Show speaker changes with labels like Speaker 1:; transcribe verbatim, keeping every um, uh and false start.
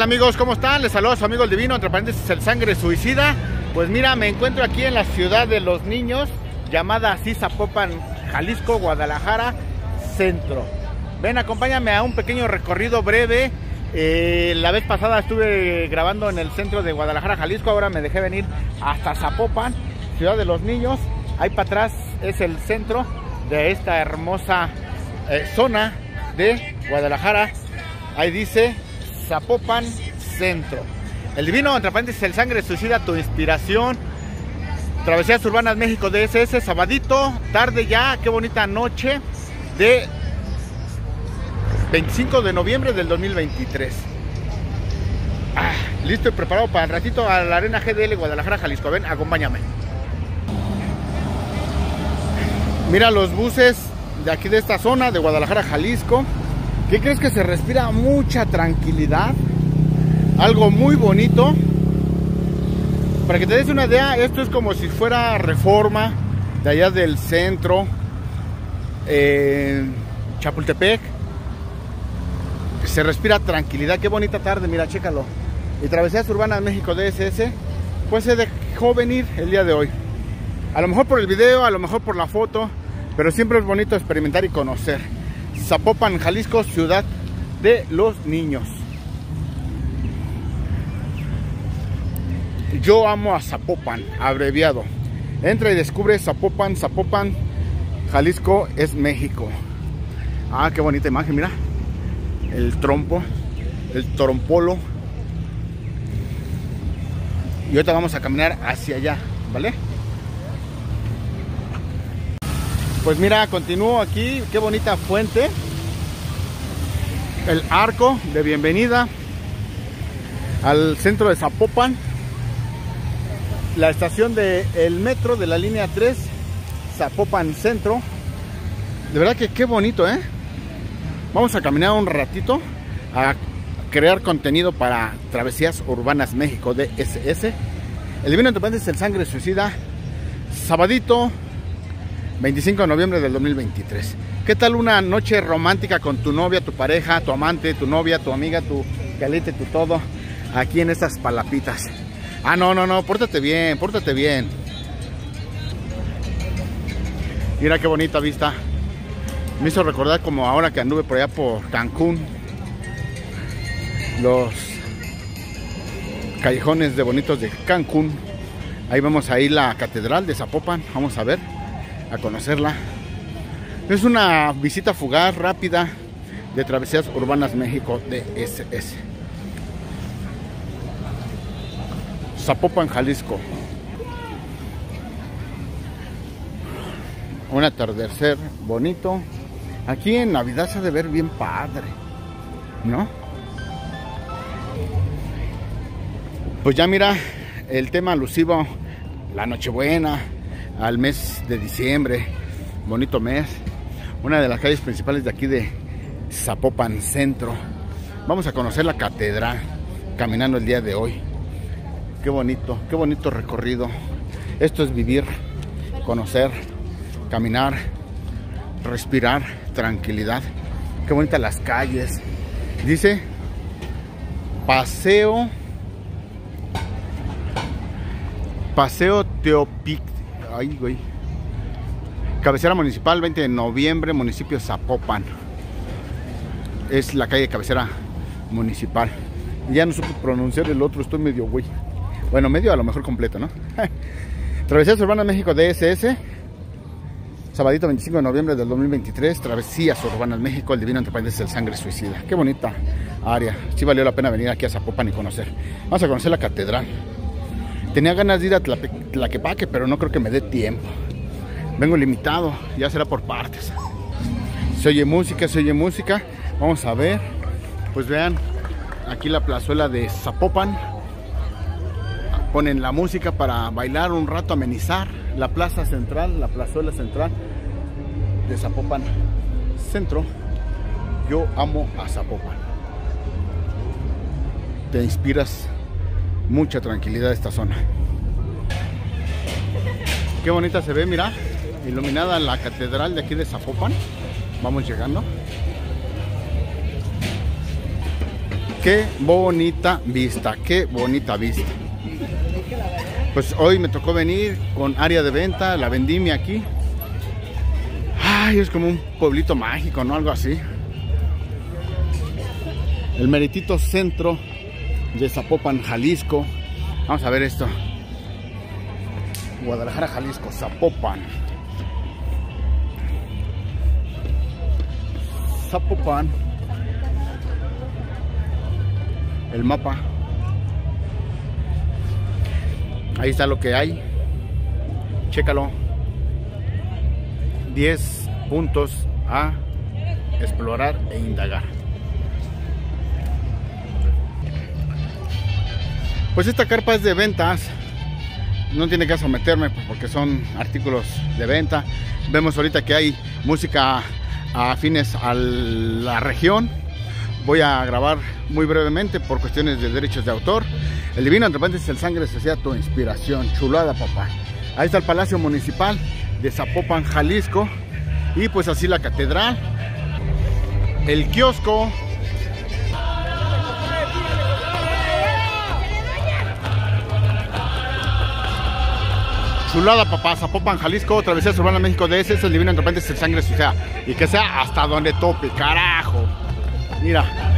Speaker 1: amigos? ¿Cómo están? Les saludo a su amigo el divino, entre paréntesis el sangre suicida. Pues mira, me encuentro aquí en la ciudad de los niños, llamada así Zapopan, Jalisco, Guadalajara, centro. Ven, acompáñame a un pequeño recorrido breve. Eh, la vez pasada estuve grabando en el centro de Guadalajara, Jalisco. Ahora me dejé venir hasta Zapopan, ciudad de los niños. Ahí para atrás es el centro de esta hermosa eh, zona de Guadalajara. Ahí dice Zapopan Centro. El divino, entre paréntesis el sangre suicida, tu inspiración. Travesías Urbanas México D S S, sabadito, tarde ya, qué bonita noche de veinticinco de noviembre del dos mil veintitrés. Ah, listo y preparado para el ratito a la Arena G D L Guadalajara, Jalisco. Ven, acompáñame. Mira los buses de aquí de esta zona de Guadalajara, Jalisco. ¿Qué crees? Que se respira mucha tranquilidad, algo muy bonito. Para que te des una idea, esto es como si fuera Reforma, de allá del centro, eh, Chapultepec. Se respira tranquilidad, qué bonita tarde, mira, chécalo. Y Travesías Urbanas México D S S, pues se dejó venir el día de hoy. A lo mejor por el video, a lo mejor por la foto, pero siempre es bonito experimentar y conocer. Zapopan, Jalisco, ciudad de los niños. Yo amo a Zapopan, abreviado. Entra y descubre Zapopan, Zapopan, Jalisco es México. Ah, qué bonita imagen, mira. El trompo, el trompolo. Y ahorita vamos a caminar hacia allá, ¿vale? Pues mira, continúo aquí, qué bonita fuente. El arco de bienvenida al centro de Zapopan. La estación del metro de la línea tres, Zapopan Centro. De verdad que qué bonito, ¿eh? Vamos a caminar un ratito a crear contenido para Travesías Urbanas México D S S. El divino, entre paréntesis el sangre suicida, sabadito veinticinco de noviembre del dos mil veintitrés. ¿Qué tal una noche romántica con tu novia, tu pareja, tu amante, tu novia, tu amiga, tu galete, tu todo, aquí en estas palapitas? Ah, no, no, no, pórtate bien, pórtate bien. Mira qué bonita vista. Me hizo recordar como ahora que anduve por allá por Cancún, los callejones de bonitos de Cancún. Ahí vamos a ir la catedral de Zapopan, vamos a ver, a conocerla. Es una visita fugaz, rápida, de Travesías Urbanas México D S S. Zapopan, Jalisco. Un atardecer bonito. Aquí en Navidad se ha de ver bien padre, ¿no? Pues ya mira, el tema alusivo, la Nochebuena, al mes de diciembre, bonito mes. Una de las calles principales de aquí de Zapopan Centro. Vamos a conocer la catedral caminando el día de hoy. Qué bonito, qué bonito recorrido. Esto es vivir, conocer, caminar, respirar, tranquilidad. Qué bonitas las calles. Dice Paseo Paseo Teopic. Ay, güey. Cabecera municipal, veinte de noviembre, municipio Zapopan. Es la calle cabecera municipal. Ya no supe pronunciar el otro, estoy medio güey. Bueno, medio a lo mejor completo, ¿no? Travesías Urbanas México D S S, sabadito veinticinco de noviembre del dos mil veintitrés. Travesías Urbanas México, el divino, entre paréntesis el sangre suicida. Qué bonita área. Sí valió la pena venir aquí a Zapopan y conocer. Vamos a conocer la catedral. Tenía ganas de ir a Tlaquepaque, pero no creo que me dé tiempo. Vengo limitado, ya será por partes. Se oye música, se oye música. Vamos a ver. Pues vean, aquí la plazuela de Zapopan. Ponen la música para bailar un rato, amenizar. La plaza central, la plazuela central de Zapopan Centro. Yo amo a Zapopan. Te inspiras mucha tranquilidad esta zona. Qué bonita se ve, mira, iluminada la catedral de aquí de Zapopan. Vamos llegando. Qué bonita vista, qué bonita vista. Pues hoy me tocó venir con área de venta, la vendimia aquí. Ay, es como un pueblito mágico, ¿no? Algo así. El meritito centro de Zapopan, Jalisco. Vamos a ver esto. Guadalajara, Jalisco, Zapopan. Zapopan. El mapa. Ahí está lo que hay. Chécalo. diez puntos a explorar e indagar. Pues esta carpa es de ventas. No tiene caso meterme porque son artículos de venta. Vemos ahorita que hay música afines a la región. Voy a grabar muy brevemente por cuestiones de derechos de autor. El divino entre paréntesis el sangre se sea tu inspiración. Chulada, papá. Ahí está el Palacio Municipal de Zapopan, Jalisco. Y pues así la catedral. El kiosco. Chulada, papá. Zapopan, Jalisco, Travesía Urbana México D S. Es el divino entre paréntesis el sangre se sea. Y que sea hasta donde tope, carajo. Mira.